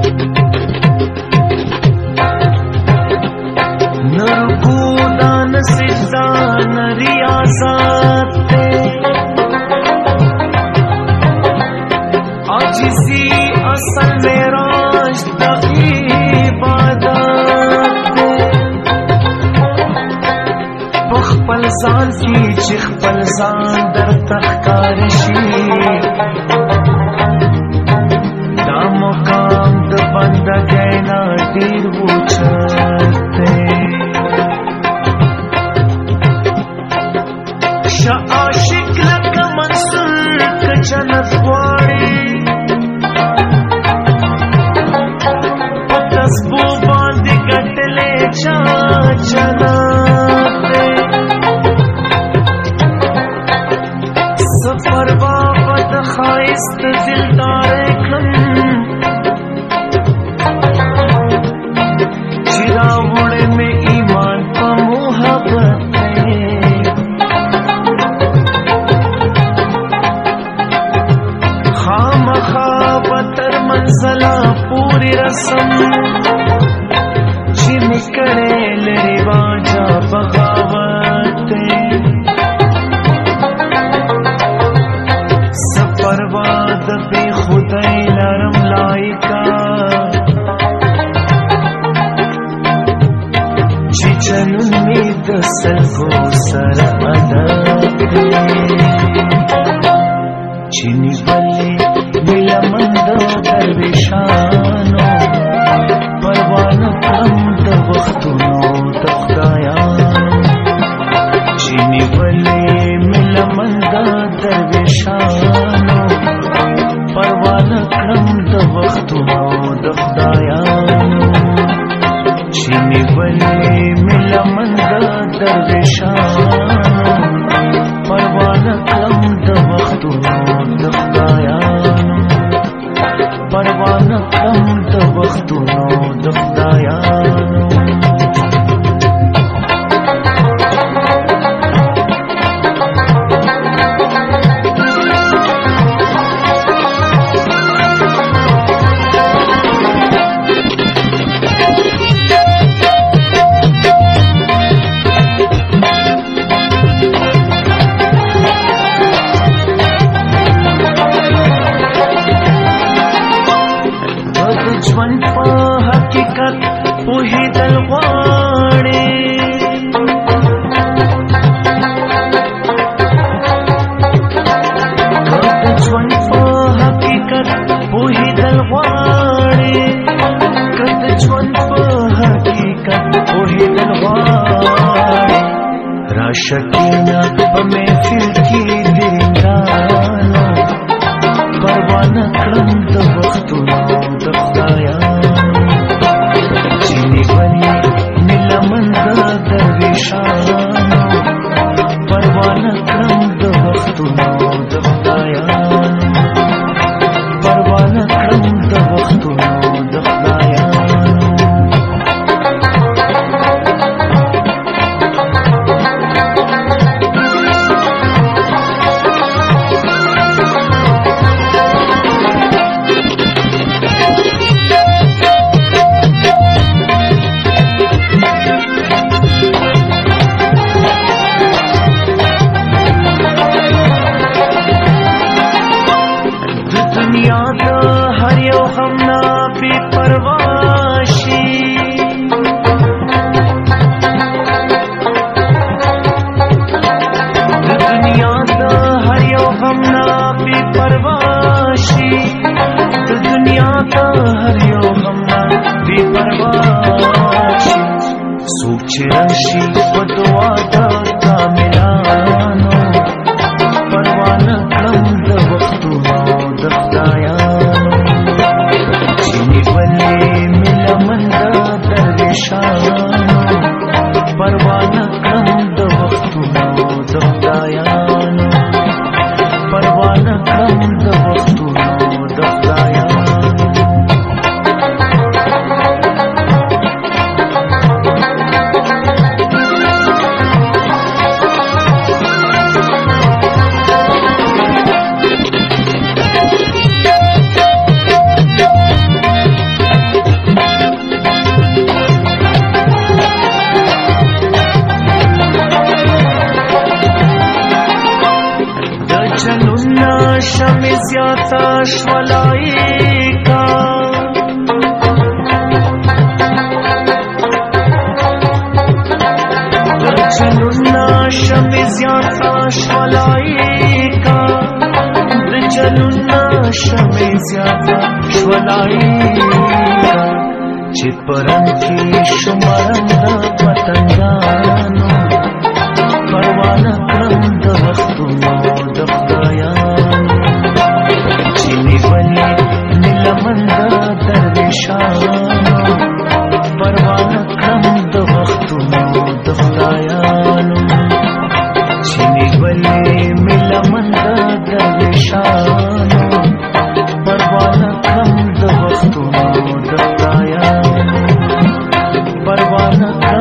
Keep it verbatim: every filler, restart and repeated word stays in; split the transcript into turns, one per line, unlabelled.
नरकूदान सिद्धान रियासत आजिज़ी असल में राज इबादत बखपल ज़ान की चिखपल ज़ान दर तख्कारशी दा मुकाम द बंदा गैना दीर वुचते शा आशिक लक मंसूर क जन्नत वाड़ी तस्बू बांध गटले चा जनाते सफर बाबत खाइस्त दिलदार कम चिरावुड़ में ईमान का मोहब्बत खाम खाबतर मंजला पूरी रस्म चिमकड़े रिवाजा बगावत सफरवाद बेखुदाई नरम लाइका चिचन उम्मीद सलगो सर अदब चिनी बल्ले मिला मंदो दरविशानो परवान कमद वक्तुनो दख्दायानो चिनी बल्ले मिला मंदा दरविशानो परवान कमद वक्तुनो दख्दायानो चिनी बल्ले मिला मंदा दरविशानो परवान कमद वक्तुनो दख्दायानो परवान कमद वक्तुनो दख्दायानो दुश्मन पा हकीकत वही दलवाड़े दुश्मन पा हकीकत वही दलवाड़े दुश्मन पा हकीकत वही दलवाड़े राशकीना में फिर की दिंगानो परवान क्रंद वक्तुनो दख्दायानो चिनी बनी मिला मंदा दरविशानो परवान क्रंद वक्तुनो दख्दायानो परवान क्रंद वक्तुनो दख्दायानो दुनिया दा हर यो हमना बेपरवाशी दुनिया दा हर यो हमना बेपरवाशी दुनिया दा हर यो हमना बेपरवाशी सोच रशी दुआ दा कामिलानो परवान कमद वक्तुनो दख्दायानो चिनी बल्ले मिला मंदा दरविशानो परवान कमद वक्तुनो दख्दायानो परवान कमद वक्तुनो दख्दायानो شولائی کا جلونا شم زیادہ شولائی کا جلونا شم زیادہ شولائی کا چپرن کی شمرن دا پتنگانو پروانہ کرم دا وختونو دا خدایانو چینی بلی نلمن دا درویشانو پروانہ کرم دا وختونو دا خدایانو چینی بلی ملمن دا درویشانو پروانہ کرم دا وختونو دا خدایانو پروانہ